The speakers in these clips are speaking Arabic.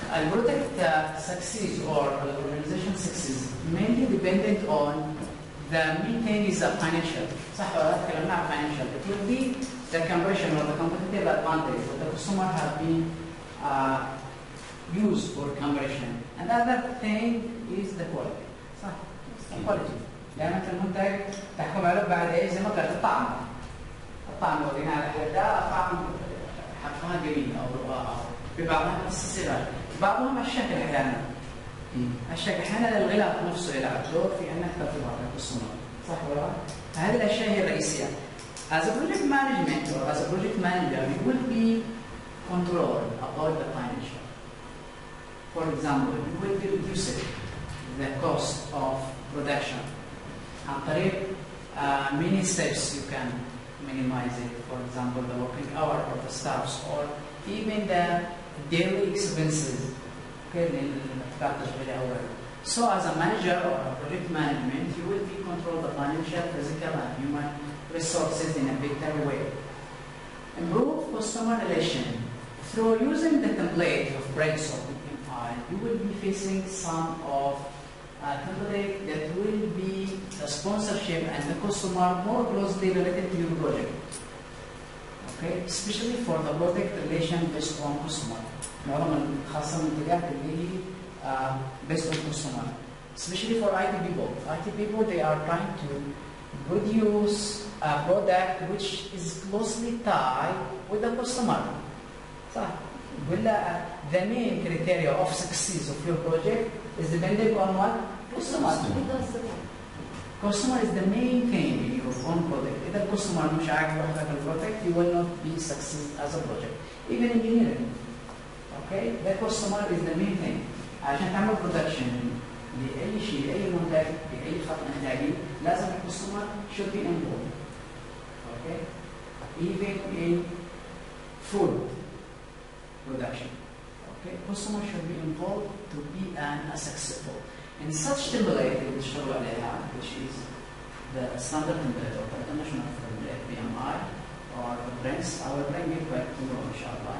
البرودكت success or the organization success mainly dependent on the main thing is the financial. صح ولا لا؟ تكلمنا عن financial. It will be the conversion or the competitive advantage that the customer have been used for conversion. And the other thing is the quality. صح؟ quality. يعني مثل المنتج تحكم عليه بعد ايه؟ زي ما قلت الطعم. الطعم لو قلنا على حدا طعم حقها جميل او ببعضها نفس الصفات. بعضهم الشكل احيانا. الشكل احيانا الغلاف نفسه يلعب دور في انك ترتبط بالصناعه، صح ولا لا؟ هذه الاشياء هي الرئيسيه. As a project management or as a project manager, you will be controlled about the financial. For example, you will be reducing the cost of production. عن طريق many steps you can minimize it. For example, the working hour of the staffs or even the daily expenses. So as a manager or a project management, you will be control the financial, physical and human resources in a better way. Improve customer relation. Through using the template of Brainstorm MI, you will be facing some of template that will be the sponsorship and the customer more closely related to your project. Okay, especially for the project relation based on customer. معظم خاصة المنتجات اللي هي based on customer. Especially for IT people. IT people they are trying to produce a product which is closely tied with the customer. صح؟ ولا the main criteria of success of your project is depending on what? Customer. Customer is the main thing in your own project. إذا الكاستمر مش عاجبه هذا البروجكت, you will not be success as a project. Even engineering. Okay, the customer is the main thing. عشان تعمل production لأي شيء, لأي منتج, لأي خط إنتاجي, لازم الكاستمر should be involved. Okay, even in food production. Okay, customer should be involved to be successful. In such template اللي اشتغلوا عليها, which is the standard template or the international template BMI or Prince, I will bring it back tomorrow, inshallah.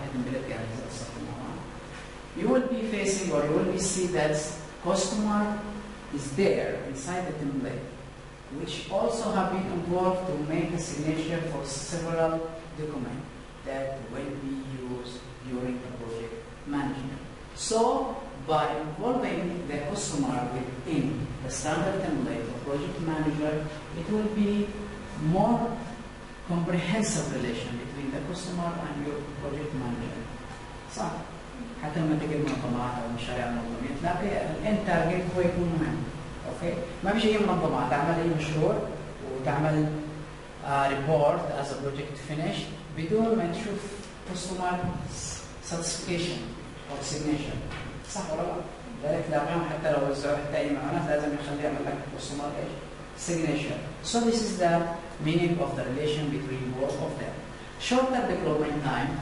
You will be facing or you will be see that customer is there inside the template, which also have been involved to make a signature for several documents that will be used during the project management. So, by involving the customer within the standard template of project manager, it will be more comprehensive relation between the customer and your project manager. صح؟ حتى لما تجي منظمات او مشاريع منظميه تلاقي الان تارجت هو يكون مهم. اوكي؟ ما فيش اي منظمه تعمل اي مشروع وتعمل ريبورت از بروجكت فينيش بدون ما تشوف كاستمر ساتسفيكيشن او سيجنيشر. صح ولا لا؟ لذلك تلاقيهم حتى لو وزعوا حتى اي معونات لازم يخلي يعمل لك كاستمر ايش؟ signature. So this is the meaning of the relation between both of them. Shorter development time.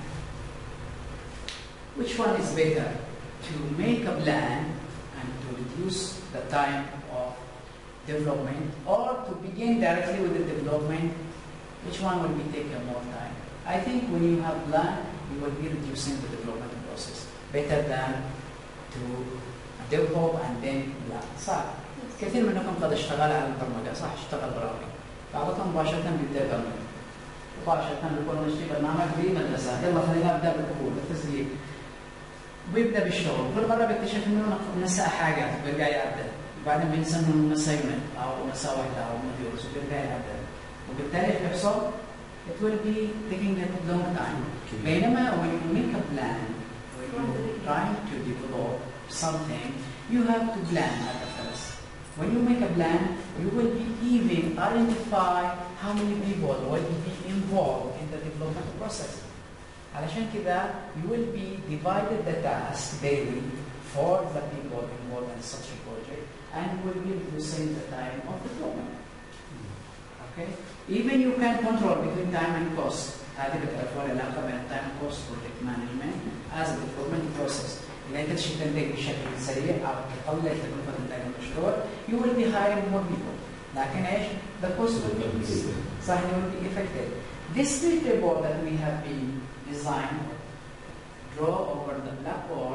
Which one is better? To make a plan and to reduce the time of development, or to begin directly with the development? Which one will be taking more time? I think when you have plan, you will be reducing the development process better than to develop and then plan. صح. كثير منكم قد اشتغل على البرمجة، صح؟ اشتغل برامج. بعضكم مباشرة بيبدأ برمجة. مباشرة بيكون نشتري برنامج بمدرسة، يلا خلينا نبدأ بالدخول، بالتسجيل. ويبدأ بالشغل، كل مرة بيكتشف إنه نسى حاجات وبيرجع يعدل، وبعدين بينسى إنه نسى يونت أو نسى واحدة أو موديولز وبيرجع يعدل، وبالتالي بيحصل it will be taking a long time. بينما when you make a plan, when you're trying to develop something, you have to plan at the first. When you make a plan, you will be even identify how many people will be involved in the development process. علشان كذا you will be divided the task daily for the people involved in such a project and you will be reducing the time of development. Okay? Even you can control between time and cost. هذه بتعرفوا العلاقة بين time and cost project management as a development process. إذا أنت تشتغل تنتج بشكل سريع أو تقلل تكلفة إنتاج المشروع, you will be hiring more people. لكن إيش؟ The cost will be increased. صح, you will be affected. This report that we have been designed, draw over the blackboard, it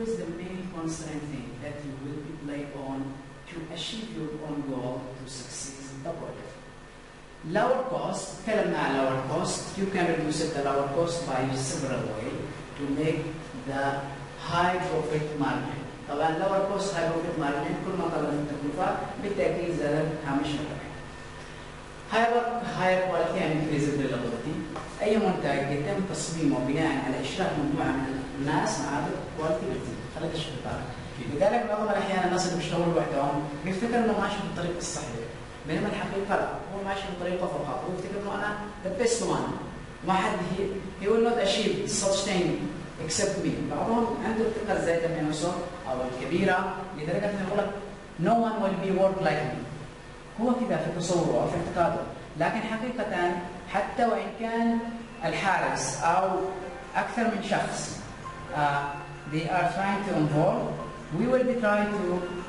is the main constraint thing that you will be played on to achieve your own goal to succeed in the project. Lower cost, lower cost, you can reduce the lower cost by several ways to make the high profit margin. طبعا lower cost high profit margin كل ما قلت التكلفة بالتأكيد زادت هامش الربح. higher quality and increased reliability. أي منتج يتم تصميمه بناء على إشراك مجموعة من الناس مع هذا quality بتزيد. خليك تشوف لذلك معظم الأحيان الناس اللي بيشتغلوا لوحدهم بيفتكر إنه ماشي بالطريق الصحيح. بينما الحقيقة لا، هو ماشي بطريقة فقط، هو يفتكر إنه أنا the best one. ما حد he will not achieve such thing except me. بعضهم عنده الثقة الزايدة من نفسه أو الكبيرة لدرجة إنه يقول لك no one will be work like me. هو كذا في تصوره أو في اعتقاده، لكن حقيقة حتى وإن كان الحارس أو أكثر من شخص they are trying to involve, we will be trying to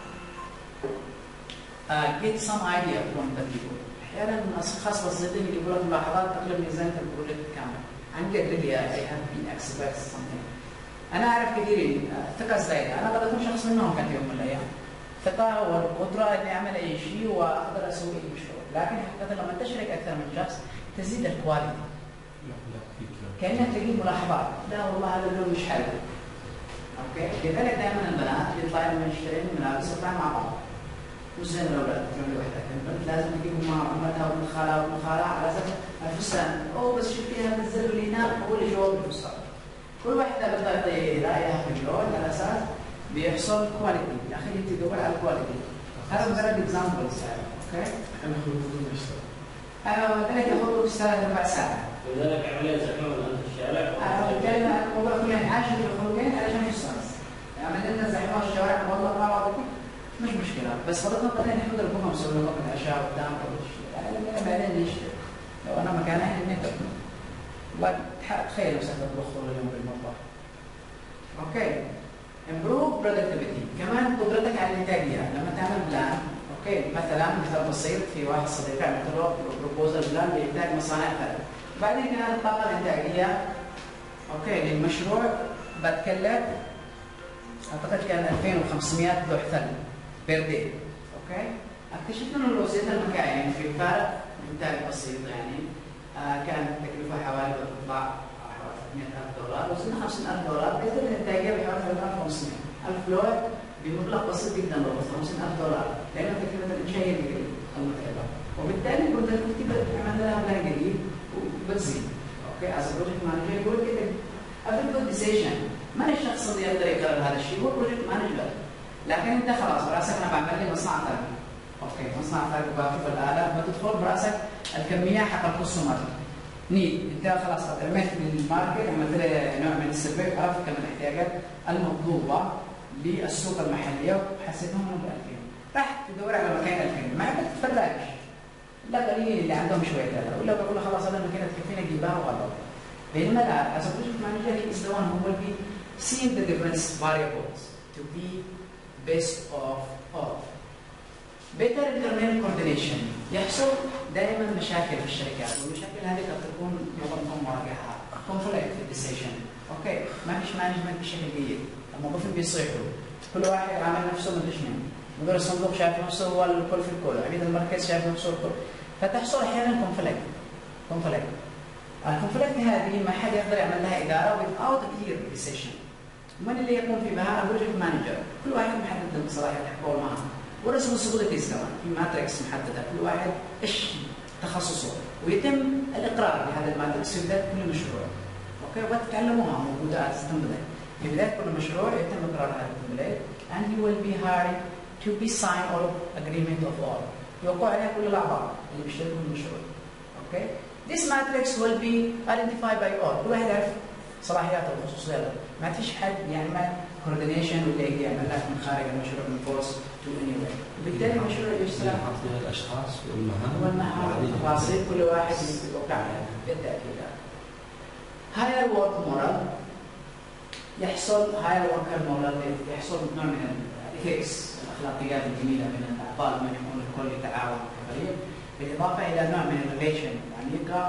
get some idea from the people. أحيانا أشخاص بسيطين اللي يقولون ملاحظات تقلب ميزانية البروجكت كامل. عن جد really I have been expert something. أنا أعرف كثيرين ثقة زايدة، أنا قد أكون شخص منهم كان في يوم من الأيام. ثقة والقدرة إني أعمل أي شيء وأقدر أسوي أي مشروع، لكن حقيقة لما تشرك أكثر من شخص تزيد الكواليتي. كأنك تجيب ملاحظات، لا والله هذا اللون مش حلو. أوكي؟ لذلك دائما البنات يطلعوا من يشترين ملابس يطلعوا مع بعض. مش زي الأولاد تروح لوحدك، البنت لازم تجيبهم مع أمتها وابن خالها وابن خالها على أساس الفستان، أوه بس شوفي هذا الزر اللي هناك هو اللي جوا بالفستان. كل واحدة بتعطي رأيها في اللون على أساس بيحصل كواليتي، يا أخي أنت تدور على الكواليتي. هذا مجرد إكزامبلز يعني، أوكي؟ أنا خلونا نشتغل. ذلك ياخذ اشتغل 4 ساعات. ولذلك عملية زحمة ولا في الشارع؟ بالتالي الموضوع كله ينعاش في الخروجين علشان يشتغل. يعني عندنا زحمة في الشوارع والله مع بعض مش مشكلة، بس فرضنا بعدين نحضر لكم نسوي لكم العشاء قدام كل شيء، يعني بعدين نشتري. لو أنا مكانها إني تخيل نفسك تطبخ طول اليوم بالمطبخ. أوكي. improve productivity، كمان قدرتك على الإنتاجية لما تعمل بلان. اوكي مثلا مثال بسيط، في واحد صديقي عملت له بروبوزل بلان لانتاج مصانع ثلج، بعدين كانت الطاقه الانتاجيه اوكي للمشروع بتكلف اعتقد كان 2500 لوح ثلج بير دي. اوكي اكتشفت انه لو زدنا المكاين في فارق انتاج بسيط يعني كانت التكلفه حوالي بتطلع حوالي $100,000، لو زدنا $50,000 بيزيد الانتاجيه بحوالي 3500 ألف لوح بمبلغ بسيط جدا لو $50,000، لأن تكلفة الإنشاء هي المتعبة، وبالتالي كنت عملنا لها بلان جديد وبتزيد. أوكي as a project manager يقول كده every good decision، من الشخص اللي يقدر يقرر هذا الشيء هو project manager، لكن أنت خلاص براسك أنا بعمل لي مصنع ثلج. أوكي مصنع ثلج وبشوف الآلة بتدخل براسك الكمية حق الكونسيومر نيد، أنت خلاص رميت للماركت عملت له نوع من السيرفي عرفت كم الاحتياجات المطلوبة للسوق المحليه وحسيتهم انهم ب2000، رحت تدور على مكان 2000 ما بتتفرجش لا قليل اللي عندهم شويه هذا، ولا بقول خلاص هذا المكان تكفينا جيبها وغلط. بينما لا as a project manager he is the one who will be seeing the different variables to be best of all. better internal coordination، يحصل دائما مشاكل في الشركات، والمشاكل هذه قد تكون نظمتهم مواجهها conflict في الديسيشن. اوكي ما فيش مانجمنت بشكل جيد، الموظفين بيصيحوا كل واحد عامل نفسه مدري شنو، مدير الصندوق شايف نفسه هو الكل في الكل، عميد المركز شايف نفسه الكل، فتحصل احيانا كونفليكت. الكونفليكت هذه ما حد يقدر يعمل لها اداره without a clear decision. من اللي يقوم في بها؟ البروجكت مانجر، كل واحد محدد الصلاحيات حقه معه، والريسبونسبيلتيز كمان في ماتريكس محدده، كل واحد ايش تخصصه، ويتم الاقرار بهذا الماتريكس في بدايه كل مشروع. اوكي وتتعلموها موجوده تستنبذها. في بداية كل مشروع يتم إقرار هذا التمبليت and you will be hired to be signed all agreement of all. يوقع عليها كل الأعضاء اللي بيشتركوا في المشروع. Okay? This matrix will be identified by all. كل واحد يعرف صلاحياته وخصوصياته. ما فيش حد يعمل coordination ولا يجي يعمل لك من خارج المشروع من force to anywhere. وبالتالي المشروع يشتغل على الأشخاص والمهام والتفاصيل كل واحد يوقع عليها بالتأكيد. higher work moral، يحصل higher worker moral، يحصل نوع من الإثكس الأخلاقيات الجميلة من الأعضاء المجموعة الكل يتعاون كفريق، بالإضافة إلى نوع من الريليشن العميقة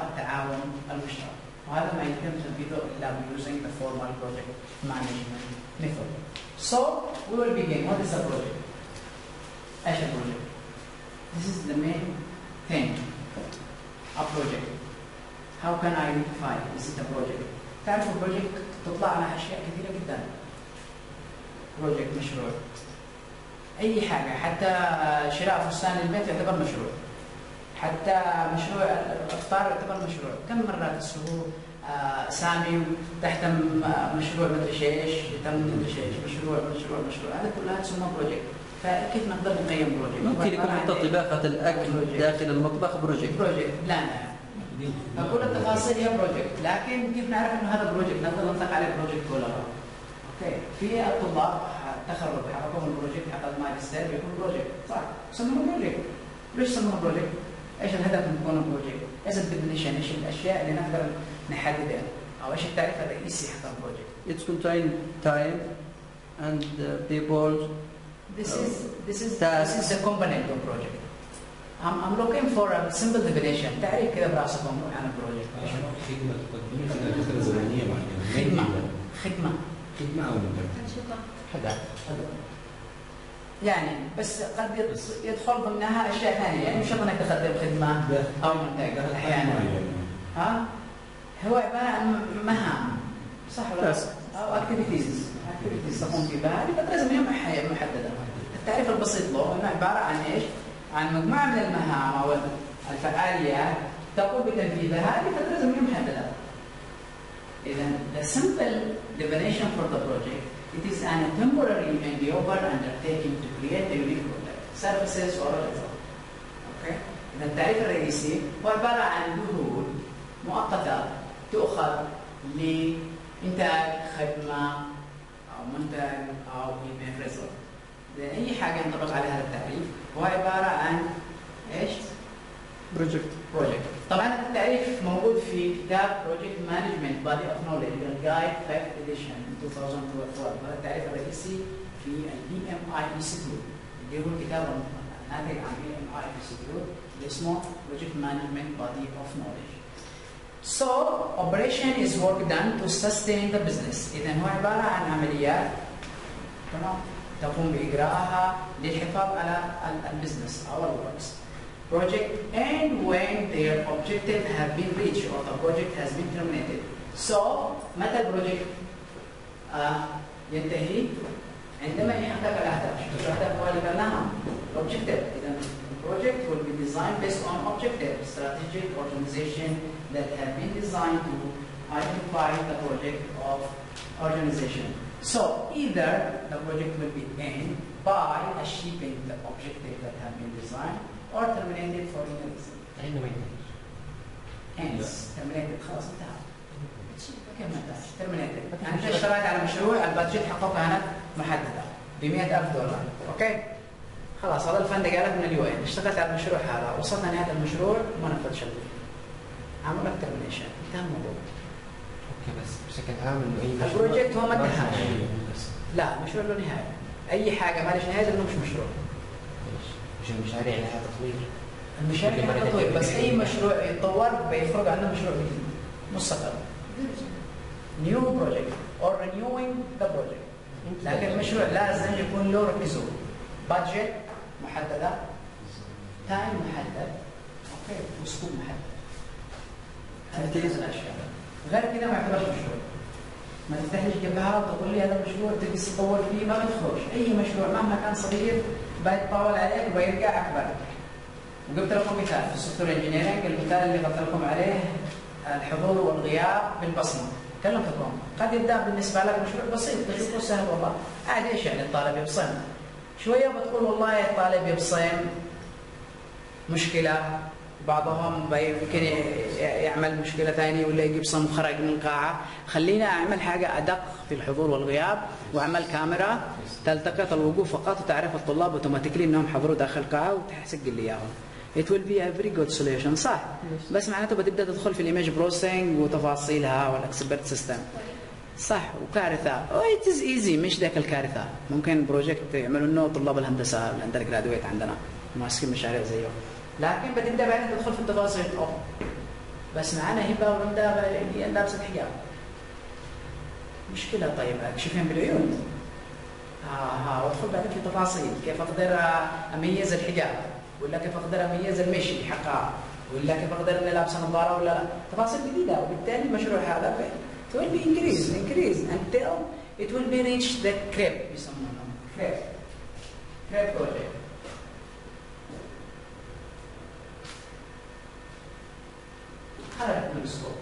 والتعاون المشترك، وهذا ما يتم تنفيذه إلا using the formal project management method. So we will begin. What is the project? ايش البروجكت؟ This is the main thing. A project. How can I identify is it a project? تعرفوا project تطلع لنا اشياء كثيره جدا. project مشروع. اي حاجه حتى شراء فستان البيت يعتبر مشروع. حتى مشروع الافطار يعتبر مشروع. كم مرات السهو سامي تحت مشروع مدري ايش تم مدري ايش مشروع هذا كلها تسمى بروجكت. فكيف نقدر نقيم بروجكت؟ ممكن يكون حتى طباخة الأكل داخل المطبخ بروجكت. بلان. فكل التفاصيل هي بروجكت، لكن كيف نعرف انه هذا بروجكت؟ نقدر نطلق عليه بروجكت ولا لا؟ اوكي، في الطلاب تخرج حققوا البروجكت حق الماجستير بيكون بروجكت، صح؟ يسمونه بروجكت. ليش يسمونه بروجكت؟ ايش الهدف من كونه بروجكت؟ ايش الديفينيشن؟ ايش الاشياء اللي نقدر نحددها؟ او ايش التعريف الرئيسي حق البروجكت؟ It contain time and people. This is the component of project. I'm looking for a simple definition. تعريف كذا براسكم عن البروجكت. خدمة تقديم فترة زمنية معينة. خدمة أو منتج. خدمة. يعني بس قد يدخل ضمنها أشياء ثانية، يعني مش شرط إنك تقدم خدمة أو منتج أحيانا. ها؟ هو عبارة عن مهام، صح ولا لا؟ أو activities تقوم بها لفترة زمنية محددة. التعريف البسيط له انه عباره عن ايش؟ عن مجموعه من المهام او الفعاليات تقوم بتنفيذها لفتره زمنيه محدده. اذا the simple definition for the project, it is a temporary endeavor undertaking to create a unique product, services or a result. اوكي؟ اذا التعريف الرئيسي هو عباره عن جهود مؤقته تؤخذ لانتاج خدمه او منتج او even result. أي حاجة ينطبق عليها هذا التعريف هو عبارة عن إيش؟ بروجكت. طبعا التعريف موجود في كتاب Project Management Body of Knowledge Guide 5th Edition 2012. هذا التعريف الرئيسي في ال EMI Institute اللي هو الكتاب الناتج عن EMI Institute اللي اسمه Project Management Body of Knowledge. So operation is work done to sustain the business. إذا هو عبارة عن عمليات تمام تقوم بإجراءها للحفاظ على البزنس أو الوركس. Project and when their objective have been reached or the project has been terminated. So متى البروجكت ينتهي؟ عندما يحقق الأهداف. الأهداف هو اللي قلناها objective. إذا project will be designed based on objective, strategic organization that have been designed to identify the project of organization. So either the project will be end by achieving the objective that have been designed or terminated for any reason. Ends terminated خلاص انتهى. كيف ما انتهى؟ terminated. أنت اشتغلت على مشروع البادجت حقه كانت محددة ب$100,000. أوكي؟ خلاص هذا الفند جالك من اليو ان، اشتغلت على المشروع هذا، وصلنا نهاية المشروع وما نفذش عمل لك termination، انتهى الموضوع. بس بشكل عام انه اي مشروع البروجكت هو ما انتهى. لا مشروع له نهايه. اي حاجه ما لهاش نهايه لانه مش مشروع. مش المشاريع لها تطوير. المشاريع لها تطوير، بس اي مشروع يتطور بيفرق عنه مشروع جديد مستقل. نيو بروجكت or renewing the project. لكن المشروع لازم يكون له ركزوا. بادجت محدده، تايم محدد، اوكي، وسكوب محدد. هذه الاشياء. غير كده ما يعتبرش مشروع. ما تفتحليش جبهة وتقول لي هذا مشروع تجلس تطور فيه ما بتخرج. أي مشروع مهما كان صغير بيتطاول عليك وبيرجع أكبر. وجبت لكم مثال في السوفت وير انجينيرنج، المثال اللي قلت لكم عليه الحضور والغياب بالبصمة. كلمتكم قد يبدأ بالنسبة لك مشروع بسيط تشوفه سهل والله. عادي ايش يعني الطالب يبصم؟ شوية بتقول والله الطالب يبصم مشكلة، بعضهم يمكن يعمل مشكلة ثانية ولا يجيب صم خرج من القاعة. خلينا أعمل حاجة أدق في الحضور والغياب وأعمل كاميرا تلتقط الوقوف فقط وتعرف الطلاب اوتوماتيكلي إنهم حضروا داخل القاعة وتسجل لي إياهم. It will be a very good solution صح؟ بس معناته بتبدأ تدخل في الإيميج بروسينج وتفاصيلها والإكسبرت سيستم صح، وكارثة. It is easy مش ذاك الكارثة. ممكن بروجكت يعملونه طلاب الهندسة الأندر جرادويت عندنا ماسكين مشاريع زيه. لكن بتبدا بعدين تدخل في التفاصيل. بس معانا هبه ورندا لابسه حجاب. مشكله. طيب اكشفهم بالعيون. وادخل بعدين في تفاصيل كيف اقدر اميز الحجاب، ولا كيف اقدر اميز المشي حقها، ولا كيف اقدر اني لابسه نظاره ولا لا، تفاصيل جديده. وبالتالي المشروع هذا it will be increase until it will be reached the CREP يسمونه CREP project. خرجت من السوق،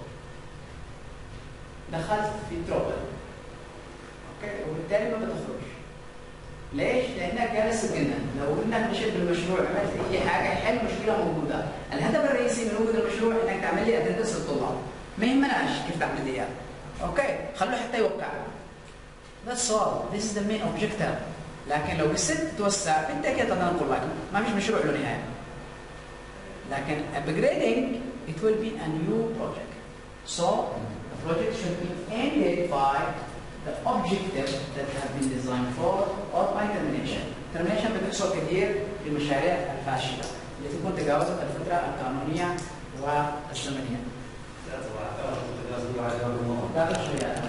دخلت في تروبل، اوكي، وبالتالي ما بتخرج. ليش؟ لانك جالس تجنن. لو انك مشيت بالمشروع عملت اي حاجه يحل مشكله موجوده. الهدف الرئيسي من وجود المشروع انك تعمل لي اتندنس للطلاب. ما يهمناش كيف تعمل لي اياه. اوكي، خلوه حتى يوقع. That's all. This is the main objective. لكن لو قصدت تتوسع بالتاكيد تنقل لك ما فيش مشروع له نهايه. لكن upgrading it will be a new project. So the project should be ended by the objective that have been designed for or by termination. Termination بتحصل كثير في المشاريع الفاشلة اللي تكون تجاوزت الفترة القانونية والزمنية. لا شوية.